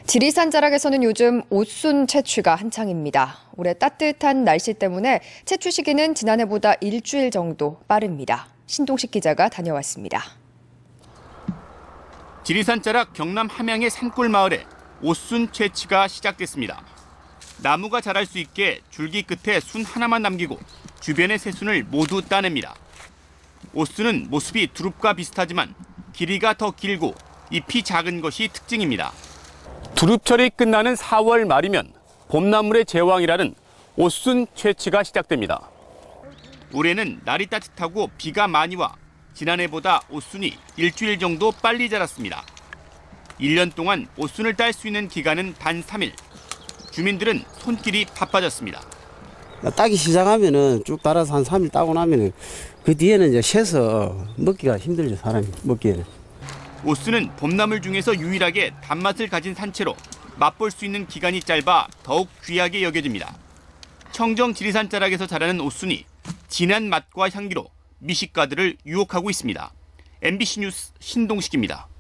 지리산 자락에서는 요즘 옷순 채취가 한창입니다. 올해 따뜻한 날씨 때문에 채취 시기는 지난해보다 일주일 정도 빠릅니다. 신동식 기자가 다녀왔습니다. 지리산 자락 경남 함양의 산골 마을에 옷순 채취가 시작됐습니다. 나무가 자랄 수 있게 줄기 끝에 순 하나만 남기고 주변의 새순을 모두 따냅니다. 옷순은 모습이 두릅과 비슷하지만 길이가 더 길고 잎이 작은 것이 특징입니다. 두릅철이 끝나는 4월 말이면 봄나물의 제왕이라는 옷순 채취가 시작됩니다. 올해는 날이 따뜻하고 비가 많이 와 지난해보다 옷순이 일주일 정도 빨리 자랐습니다. 1년 동안 옷순을 딸 수 있는 기간은 단 3일. 주민들은 손길이 바빠졌습니다. 따기 시작하면은 쭉 따라서 한 3일 따고 나면은 그 뒤에는 이제 쉬어서 먹기가 힘들죠, 사람이 먹기에는. 옷순은 봄나물 중에서 유일하게 단맛을 가진 산채로 맛볼 수 있는 기간이 짧아 더욱 귀하게 여겨집니다. 청정 지리산 자락에서 자라는 옷순이 진한 맛과 향기로 미식가들을 유혹하고 있습니다. MBC 뉴스 신동식입니다.